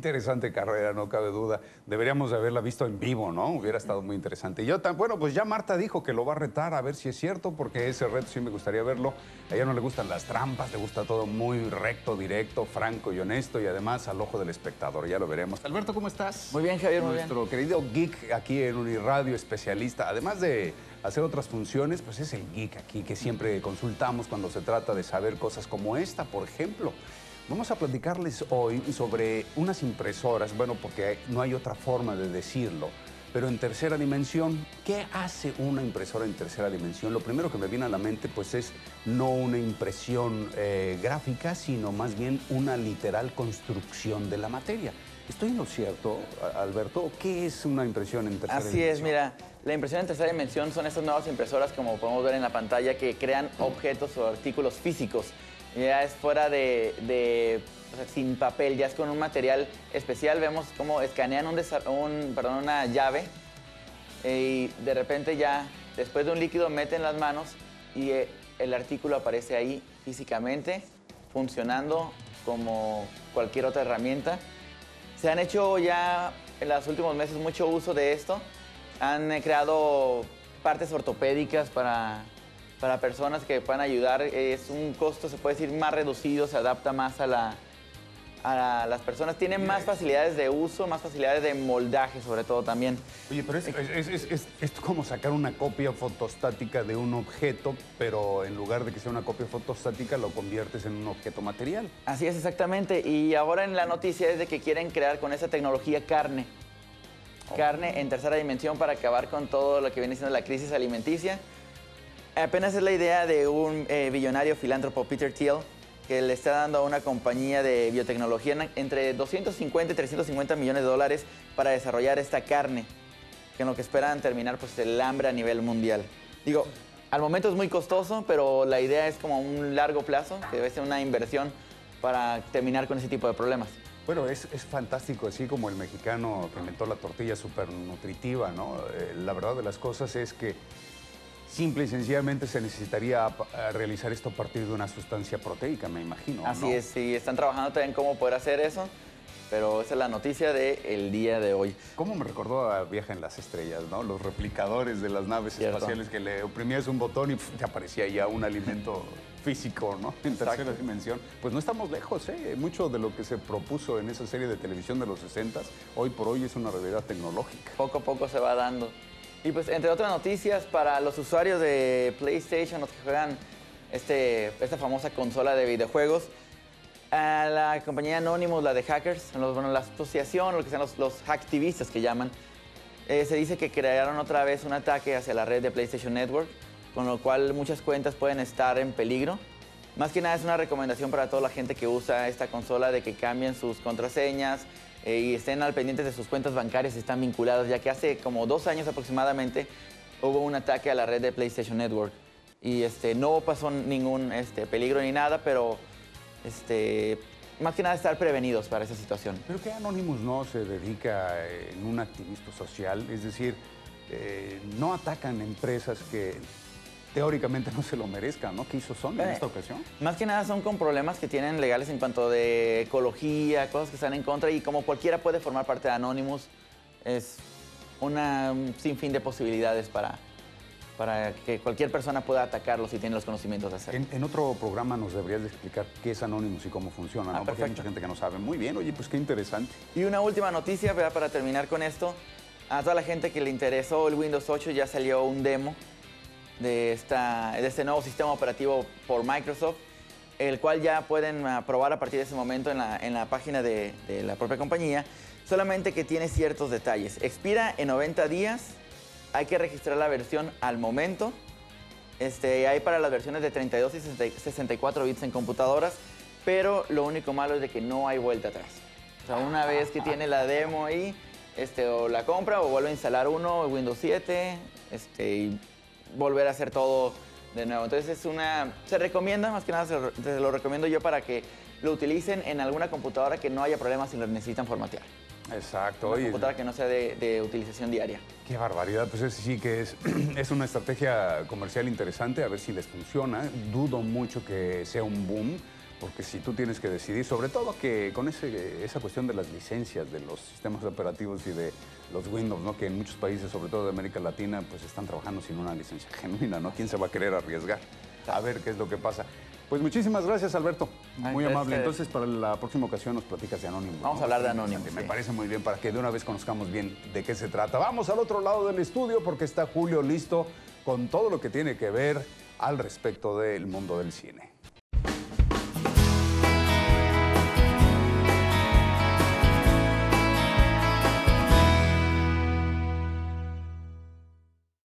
interesante carrera, no cabe duda. Deberíamos de haberla visto en vivo, ¿no? Hubiera estado muy interesante. Bueno, pues ya Marta dijo que lo va a retar, a ver si es cierto, porque ese reto sí me gustaría verlo. A ella no le gustan las trampas, le gusta todo muy recto, directo, franco y honesto, y además al ojo del espectador. Ya lo veremos. Alberto, ¿cómo estás? Muy bien, Javier, muy bien. Nuestro querido geek aquí en Uniradio, especialista. Además de hacer otras funciones, pues es el geek aquí que siempre consultamos cuando se trata de saber cosas como esta, por ejemplo. Vamos a platicarles hoy sobre unas impresoras, bueno, porque no hay otra forma de decirlo, pero en tercera dimensión. ¿Qué hace una impresora en tercera dimensión? Lo primero que me viene a la mente, pues, es no una impresión gráfica, sino más bien una literal construcción de la materia. ¿Estoy en lo cierto, Alberto? ¿Qué es una impresión en tercera dimensión? Así es, mira, la impresión en tercera dimensión son estas nuevas impresoras, como podemos ver en la pantalla, que crean objetos o artículos físicos. Ya es fuera o sea, sin papel, ya es con un material especial. Vemos cómo escanean una llave y de repente ya, después de un líquido, meten las manos y el artículo aparece ahí físicamente, funcionando como cualquier otra herramienta. Se han hecho ya en los últimos meses mucho uso de esto. Han creado partes ortopédicas para personas que puedan ayudar. Es un costo, se puede decir, más reducido, se adapta más a las personas. Tienen más facilidades de uso, más facilidades de moldaje, sobre todo también. Oye, pero es como sacar una copia fotostática de un objeto, pero en lugar de que sea una copia fotostática, lo conviertes en un objeto material. Así es, exactamente. Y ahora en la noticia es de que quieren crear con esa tecnología carne. Carne en tercera dimensión para acabar con todo lo que viene siendo la crisis alimenticia. Apenas es la idea de un billonario filántropo, Peter Thiel, que le está dando a una compañía de biotecnología entre 250 y 350 millones de dólares para desarrollar esta carne, que en lo que esperan terminar pues, el hambre a nivel mundial. Digo, al momento es muy costoso, pero la idea es como a un largo plazo, que debe ser una inversión para terminar con ese tipo de problemas. Bueno, es fantástico, así como el mexicano que inventó la tortilla súper nutritiva, ¿no? La verdad de las cosas es que simple y sencillamente se necesitaría realizar esto a partir de una sustancia proteica, me imagino, ¿no? Así es, sí, están trabajando también en cómo poder hacer eso, pero esa es la noticia del día de hoy. ¿Cómo me recordó a Viaje en las Estrellas, ¿no? Los replicadores de las naves espaciales que le oprimías un botón y te aparecía ya un alimento físico, ¿no? En tercera dimensión. Pues no estamos lejos, ¿eh? Mucho de lo que se propuso en esa serie de televisión de los 60s, hoy por hoy es una realidad tecnológica. Poco a poco se va dando. Y pues, entre otras noticias, para los usuarios de PlayStation, los que juegan esta famosa consola de videojuegos, a la compañía Anonymous, la de hackers, la asociación, lo que sean los hacktivistas que llaman, se dice que crearon otra vez un ataque hacia la red de PlayStation Network, con lo cual muchas cuentas pueden estar en peligro. Más que nada es una recomendación para toda la gente que usa esta consola de que cambien sus contraseñas y estén al pendiente de sus cuentas bancarias si están vinculadas, ya que hace como 2 años aproximadamente hubo un ataque a la red de PlayStation Network. Y no pasó ningún peligro ni nada, pero más que nada estar prevenidos para esa situación. ¿Pero qué Anonymous no se dedica en un activismo social? Es decir, no atacan empresas que teóricamente no se lo merezcan, ¿no? ¿Qué hizo Sony en esta ocasión? Más que nada son con problemas que tienen legales en cuanto de ecología, cosas que están en contra, y como cualquiera puede formar parte de Anonymous, es un sinfín de posibilidades para que cualquier persona pueda atacarlos si tiene los conocimientos de hacerlo. En otro programa nos deberías de explicar qué es Anonymous y cómo funciona, ¿no? Porque hay mucha gente que no sabe. Muy bien, oye, pues qué interesante. Y una última noticia, ¿verdad? Para terminar con esto. A toda la gente que le interesó el Windows 8 ya salió un demo de este nuevo sistema operativo por Microsoft, el cual ya pueden probar a partir de ese momento en la página de la propia compañía, solamente que tiene ciertos detalles. Expira en 90 días, hay que registrar la versión al momento. Hay para las versiones de 32 y 64 bits en computadoras, pero lo único malo es de que no hay vuelta atrás. O sea, una vez que tiene la demo ahí, o la compra o vuelve a instalar Windows 7, y volver a hacer todo de nuevo. Entonces se recomienda, más que nada se lo recomiendo yo para que lo utilicen en alguna computadora que no haya problemas si lo necesitan formatear. Exacto. Una computadora que no sea de utilización diaria. Qué barbaridad, pues sí que es una estrategia comercial interesante, a ver si les funciona. Dudo mucho que sea un boom, Porque si tú tienes que decidir, sobre todo que con esa cuestión de las licencias de los sistemas operativos y de los Windows, ¿no? Que en muchos países, sobre todo de América Latina, pues están trabajando sin una licencia genuina, ¿no? ¿Quién se va a querer arriesgar? A ver qué es lo que pasa. Pues muchísimas gracias, Alberto. Muy amable. Entonces, para la próxima ocasión nos platicas de Anónimo. Vamos a hablar de Anónimo. Me parece muy bien, para que de una vez conozcamos bien de qué se trata. Vamos al otro lado del estudio porque está Julio listo con todo lo que tiene que ver al respecto del mundo del cine.